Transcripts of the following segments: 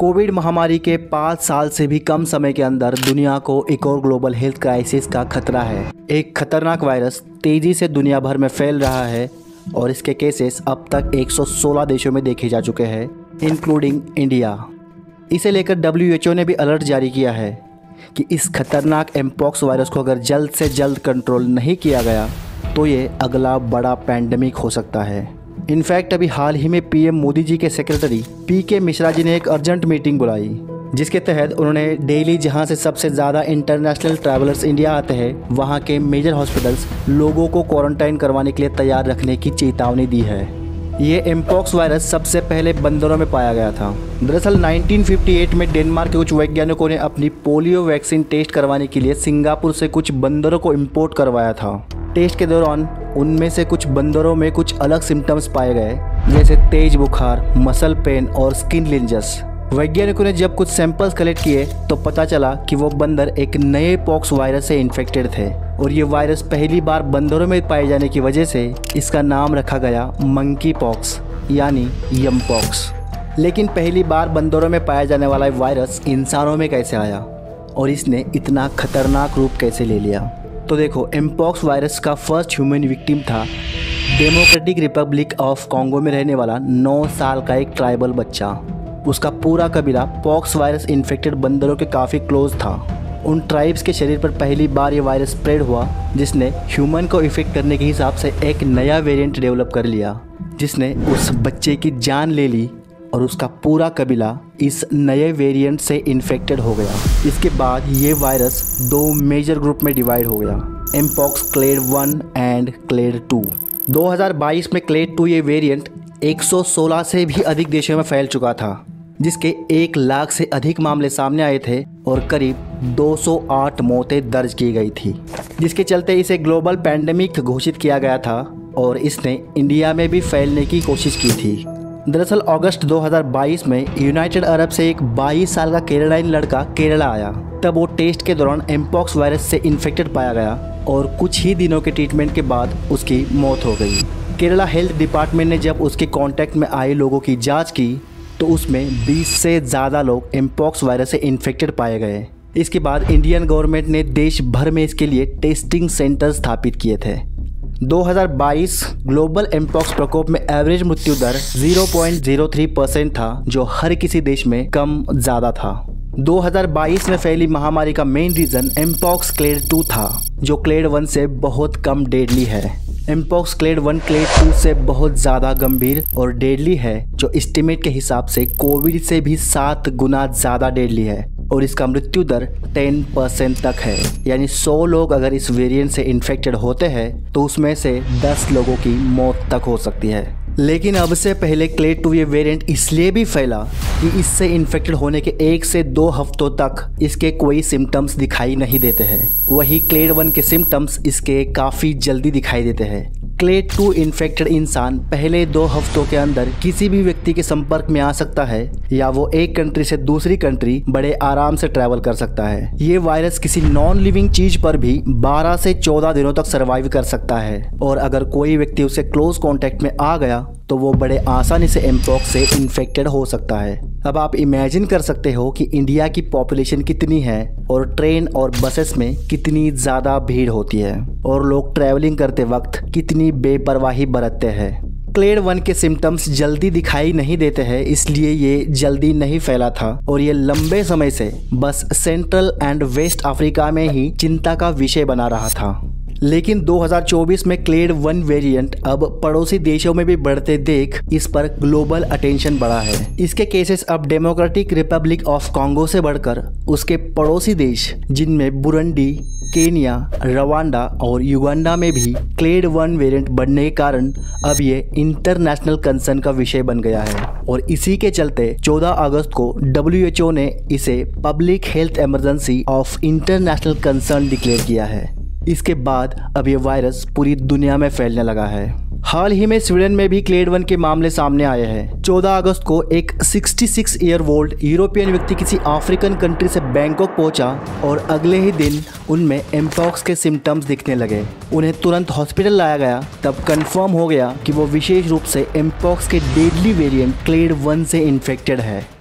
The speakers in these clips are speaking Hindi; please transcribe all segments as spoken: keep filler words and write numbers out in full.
कोविड महामारी के पाँच साल से भी कम समय के अंदर दुनिया को एक और ग्लोबल हेल्थ क्राइसिस का खतरा है। एक खतरनाक वायरस तेजी से दुनिया भर में फैल रहा है और इसके केसेस अब तक एक सौ सोलह देशों में देखे जा चुके हैं, इंक्लूडिंग इंडिया। इसे लेकर डब्ल्यू एच ओ ने भी अलर्ट जारी किया है कि इस खतरनाक एमपॉक्स वायरस को अगर जल्द से जल्द कंट्रोल नहीं किया गया तो ये अगला बड़ा पैंडेमिक हो सकता है। इनफैक्ट अभी हाल ही में पी एम मोदी जी के सेक्रेटरी पी के मिश्रा जी ने एक अर्जेंट मीटिंग बुलाई, जिसके तहत उन्होंने डेली जहां से सबसे ज़्यादा इंटरनेशनल ट्रैवलर्स इंडिया आते हैं वहां के मेजर हॉस्पिटल्स लोगों को क्वारंटाइन करवाने के लिए तैयार रखने की चेतावनी दी है। ये एमपॉक्स वायरस सबसे पहले बंदरों में पाया गया था। दरअसल उन्नीस सौ अट्ठावन में डेनमार्क के कुछ वैज्ञानिकों ने अपनी पोलियो वैक्सीन टेस्ट करवाने के लिए सिंगापुर से कुछ बंदरों को इंपोर्ट करवाया था। टेस्ट के दौरान उनमें से कुछ बंदरों में कुछ अलग सिम्टम्स पाए गए, जैसे तेज बुखार, मसल पेन और स्किन लिंजस। वैज्ञानिकों ने जब कुछ सैंपल्स कलेक्ट किए तो पता चला कि वो बंदर एक नए पॉक्स वायरस से इन्फेक्टेड थे और ये वायरस पहली बार बंदरों में पाए जाने की वजह से इसका नाम रखा गया मंकी पॉक्स यानी यम पॉक्स। लेकिन पहली बार बंदरों में पाया जाने वाला वायरस इंसानों में कैसे आया और इसने इतना खतरनाक रूप कैसे ले लिया? तो देखो, एमपॉक्स वायरस का फर्स्ट ह्यूमन विक्टिम था डेमोक्रेटिक रिपब्लिक ऑफ कॉन्गो में रहने वाला नौ साल का एक ट्राइबल बच्चा। उसका पूरा कबीला पॉक्स वायरस इन्फेक्टेड बंदरों के काफ़ी क्लोज था। उन ट्राइब्स के शरीर पर पहली बार ये वायरस स्प्रेड हुआ, जिसने ह्यूमन को इफेक्ट करने के हिसाब से एक नया वेरिएंट डेवलप कर लिया, जिसने उस बच्चे की जान ले ली और उसका पूरा कबीला इस नए वेरिएंट से इन्फेक्टेड हो गया। इसके बाद ये वायरस दो मेजर ग्रुप में डिवाइड हो गया, mpox clade one and clade two. दो हज़ार बाईस में क्लेड टू ये वेरिएंट एक सौ सोलह से भी अधिक देशों में फैल चुका था, जिसके एक लाख से अधिक मामले सामने आए थे और करीब दो सौ आठ मौतें दर्ज की गई थी, जिसके चलते इसे ग्लोबल पैंडेमिक घोषित किया गया था और इसने इंडिया में भी फैलने की कोशिश की थी। दरअसल अगस्त दो हज़ार बाईस में यूनाइटेड अरब से एक बाईस साल का केरलाइन लड़का केरला आया। तब वो टेस्ट के दौरान एमपॉक्स वायरस से इन्फेक्टेड पाया गया और कुछ ही दिनों के ट्रीटमेंट के बाद उसकी मौत हो गई। केरला हेल्थ डिपार्टमेंट ने जब उसके कांटेक्ट में आए लोगों की जांच की तो उसमें बीस से ज़्यादा लोग एमपॉक्स वायरस से इन्फेक्टेड पाए गए। इसके बाद इंडियन गवर्नमेंट ने देश भर में इसके लिए टेस्टिंग सेंटर स्थापित किए थे। दो हज़ार बाईस ग्लोबल एमपॉक्स प्रकोप में एवरेज मृत्यु दर zero point zero three percent था, जो हर किसी देश में कम ज़्यादा था। दो हज़ार बाईस में फैली महामारी का main reason mpox clade two था, जो क्लेड वन से बहुत कम डेडली है। Mpox clade one clade two से बहुत ज़्यादा गंभीर और डेडली है, जो एस्टिमेट के हिसाब से कोविड से भी सात गुना ज़्यादा डेडली है और इसका मृत्यु दर दस परसेंट तक है। यानी सौ लोग अगर इस वेरिएंट से इन्फेक्टेड होते हैं तो उसमें से दस लोगों की मौत तक हो सकती है। लेकिन अब से पहले क्लेड टू ये वेरिएंट इसलिए भी फैला कि इससे इन्फेक्टेड होने के एक से दो हफ्तों तक इसके कोई सिम्टम्स दिखाई नहीं देते हैं। वही क्लेड वन के सिम्टम्स इसके काफ़ी जल्दी दिखाई देते हैं। क्लेड टू इन्फेक्टेड इंसान पहले दो हफ्तों के अंदर किसी भी व्यक्ति के संपर्क में आ सकता है या वो एक कंट्री से दूसरी कंट्री बड़े आराम से ट्रैवल कर सकता है। ये वायरस किसी नॉन लिविंग चीज पर भी बारह से चौदह दिनों तक सर्वाइव कर सकता है और अगर कोई व्यक्ति उससे क्लोज कांटेक्ट में आ गया तो वो बड़े आसानी से एमपॉक्स से इन्फेक्टेड हो सकता है। अब आप इमेजिन कर सकते हो कि इंडिया की पॉपुलेशन कितनी है और ट्रेन और बसेस में कितनी ज़्यादा भीड़ होती है और लोग ट्रैवलिंग करते वक्त कितनी बेपरवाही बरतते हैं। क्लेड वन के सिम्टम्स जल्दी दिखाई नहीं देते हैं, इसलिए ये जल्दी नहीं फैला था और ये लंबे समय से बस सेंट्रल एंड वेस्ट अफ्रीका में ही चिंता का विषय बना रहा था। लेकिन दो हज़ार चौबीस में क्लेड वन वेरिएंट अब पड़ोसी देशों में भी बढ़ते देख इस पर ग्लोबल अटेंशन बढ़ा है। इसके केसेस अब डेमोक्रेटिक रिपब्लिक ऑफ कॉन्गो से बढ़कर उसके पड़ोसी देश जिनमें बुरुंडी, केनिया, रवांडा और युगांडा में भी क्लेड वन वेरिएंट बढ़ने के कारण अब ये इंटरनेशनल कंसर्न का विषय बन गया है और इसी के चलते चौदह अगस्त को डब्ल्यू एच ओ ने इसे public health emergency of international concern declare किया है। इसके बाद अब ये वायरस पूरी दुनिया में फैलने लगा है। हाल ही में स्वीडन में भी क्लेड वन के मामले सामने आए हैं। चौदह अगस्त को एक छियासठ ईयर ओल्ड यूरोपियन व्यक्ति किसी अफ्रीकन कंट्री से बैंकॉक पहुंचा और अगले ही दिन उनमें एमपॉक्स के सिम्टम्स दिखने लगे। उन्हें तुरंत हॉस्पिटल लाया गया। तब कंफर्म हो गया कि वो विशेष रूप से एमपॉक्स के डेडली वेरिएंट क्लेड वन से इन्फेक्टेड है।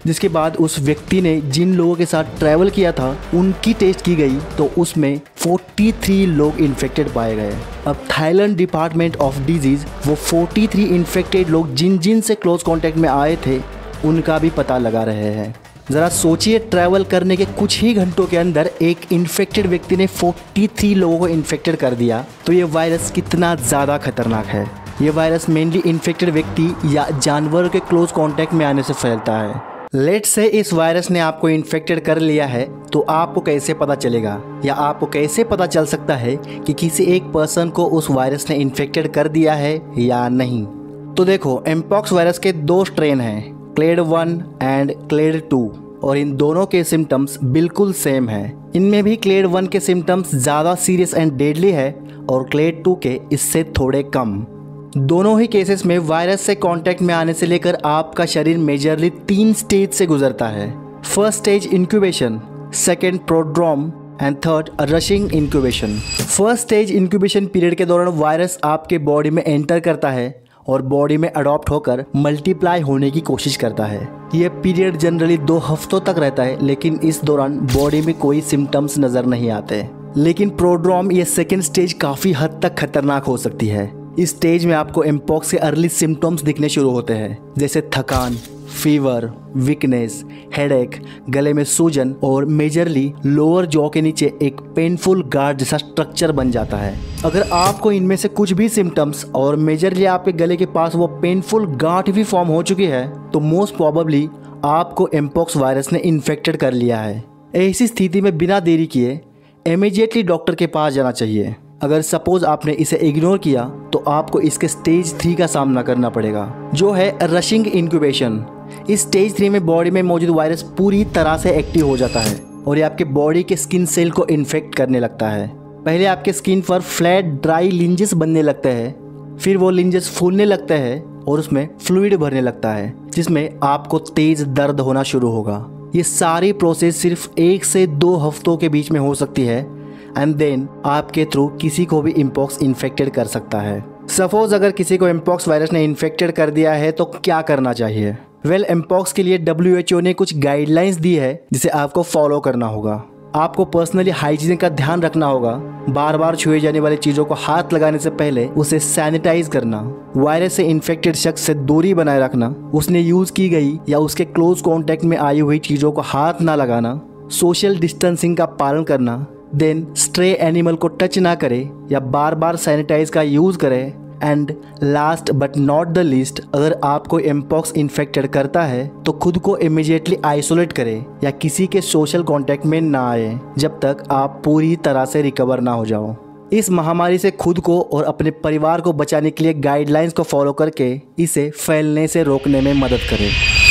जिसके बाद उस व्यक्ति ने जिन लोगों के साथ ट्रैवल किया था उनकी टेस्ट की गई तो उसमें तैंतालीस लोग इन्फेक्टेड पाए गए। अब थाईलैंड डिपार्टमेंट ऑफ डिजीज़ वो तैंतालीस इन्फेक्टेड लोग जिन जिन से क्लोज कॉन्टैक्ट में आए थे उनका भी पता लगा रहे हैं। ज़रा सोचिए, ट्रैवल करने के कुछ ही घंटों के अंदर एक इन्फेक्टेड व्यक्ति ने तैंतालीस लोगों को इन्फेक्टेड कर दिया, तो ये वायरस कितना ज़्यादा खतरनाक है। ये वायरस मेनली इन्फेक्टेड व्यक्ति या जानवरों के क्लोज कॉन्टैक्ट में आने से फैलता है। लेट्स से इस वायरस ने आपको इन्फेक्टेड कर लिया है, तो आपको कैसे पता चलेगा या आपको कैसे पता चल सकता है कि किसी एक पर्सन को उस वायरस ने इन्फेक्टेड कर दिया है या नहीं? तो देखो, एमपॉक्स वायरस के दो स्ट्रेन हैं, clade one and clade two, और इन दोनों के सिम्टम्स बिल्कुल सेम हैं। इनमें भी क्लेड वन के सिम्टम्स ज़्यादा सीरियस एंड डेडली है और क्लेड टू के इससे थोड़े कम। दोनों ही केसेस में वायरस से कांटेक्ट में आने से लेकर आपका शरीर मेजरली तीन स्टेज से गुजरता है। First stage incubation, second prodrome and third rushing incubation. First stage incubation period के दौरान वायरस आपके बॉडी में एंटर करता है और बॉडी में अडॉप्ट होकर मल्टीप्लाई होने की कोशिश करता है। यह पीरियड जनरली दो हफ्तों तक रहता है, लेकिन इस दौरान बॉडी में कोई सिम्टम्स नज़र नहीं आते। लेकिन प्रोड्रोम ये सेकेंड स्टेज काफ़ी हद तक खतरनाक हो सकती है। इस स्टेज में आपको एमपॉक्स के अर्ली सिम्टम्स दिखने शुरू होते हैं, जैसे थकान, फीवर, वीकनेस, हेडेक, गले में सूजन और मेजरली लोअर जॉ के नीचे एक पेनफुल गार्ड जैसा स्ट्रक्चर बन जाता है। अगर आपको इनमें से कुछ भी सिम्टम्स और मेजरली आपके गले के पास वो पेनफुल गांठ भी फॉर्म हो चुकी है, तो मोस्ट प्रोबेबली आपको एमपॉक्स वायरस ने इन्फेक्टेड कर लिया है। ऐसी स्थिति में बिना देरी किए इमीडिएटली डॉक्टर के पास जाना चाहिए। अगर सपोज आपने इसे इग्नोर किया तो आपको इसके स्टेज थ्री का सामना करना पड़ेगा, जो है रशिंग इंक्यूबेशन। इस स्टेज थ्री में बॉडी में मौजूद वायरस पूरी तरह से एक्टिव हो जाता है और ये आपके बॉडी के स्किन सेल को इन्फेक्ट करने लगता है। पहले आपके स्किन पर फ्लैट ड्राई लिंजेस बनने लगते हैं, फिर वो लिंजेस फूलने लगते हैं और उसमें फ्लूइड भरने लगता है, जिसमें आपको तेज दर्द होना शुरू होगा। ये सारी प्रोसेस सिर्फ एक से दो हफ्तों के बीच में हो सकती है एंड देन आपके थ्रू किसी को भी एमपॉक्स इन्फेक्टेड कर सकता है। सपोज अगर किसी को एमपॉक्स वायरस ने इन्फेक्टेड कर दिया है तो क्या करना चाहिए? वेल, एमपॉक्स के लिए डब्ल्यू एच ओ ने कुछ गाइडलाइंस दी है जिसे आपको फॉलो करना होगा। आपको पर्सनली हाइजीन का ध्यान रखना होगा। बार बार छुए जाने वाली चीज़ों को हाथ लगाने से पहले उसे सैनिटाइज करना, वायरस से इन्फेक्टेड शख्स से दूरी बनाए रखना, उसने यूज़ की गई या उसके क्लोज कॉन्टैक्ट में आई हुई चीज़ों को हाथ ना लगाना, सोशल डिस्टेंसिंग का पालन करना, देन स्ट्रे एनिमल को टच ना करे या बार बार सैनिटाइज का यूज़ करें, and last but not the least, अगर आपको एमपॉक्स इन्फेक्टेड करता है तो खुद को इमीडिएटली आइसोलेट करें या किसी के सोशल कांटेक्ट में ना आए जब तक आप पूरी तरह से रिकवर ना हो जाओ। इस महामारी से खुद को और अपने परिवार को बचाने के लिए गाइडलाइंस को फॉलो करके इसे फैलने से रोकने में मदद करें।